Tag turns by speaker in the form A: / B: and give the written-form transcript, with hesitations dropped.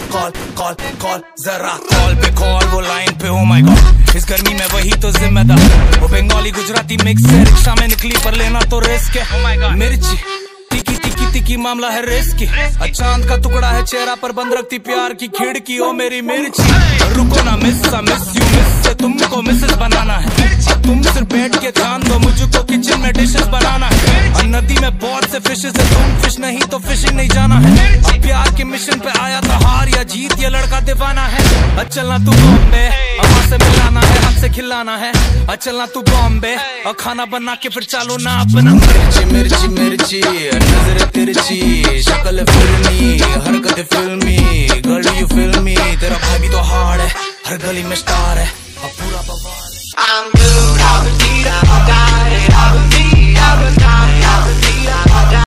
A: Call call call जरा call पे call, वो लाइन पे oh my god, इस गर्मी में वही तो जिम्मेदार। वो बंगाली गुजराती मिक्स है, रिक्शा में निकली पर लेना तो रिस्क है। oh my god, मिर्ची तिकी तिकी तिकी मामला है रिस्की। चांद का टुकड़ा है चेहरा पर बंद रखती प्यार की खिड़की। ओ मेरी मिर्ची रुको ना मिस यू मिस से तुमको मिसेस बनाना है। तुम सिर्फ बैठ के ध्यान दो, मुझको किचन में डिशेस बनाना है। और नदी में बहुत से फिशेस है, तुम फिश नहीं तो फिशिंग नहीं जाना है। अब प्यार के मिशन पे आया तो हार या जीत, ये लड़का दीवाना है। चलना तू बॉम्बे, अम्मा से मिलाना है, हमसे खिलाना है। चलना तू बॉम्बे और खाना बना के फिर चालो ना अपना। मिर्ची मिर्ची मिर्ची नजर तिरछी, शक्ल फिल्मी, हरकत फिल्मी, गर्ल यू फिल्मी। तेरा भाई भी तो हार्ड है, हर गली में स्टार है, अब पूरा बवाल है। I'm good, I've been deep, I've got it, I've been deep, I've been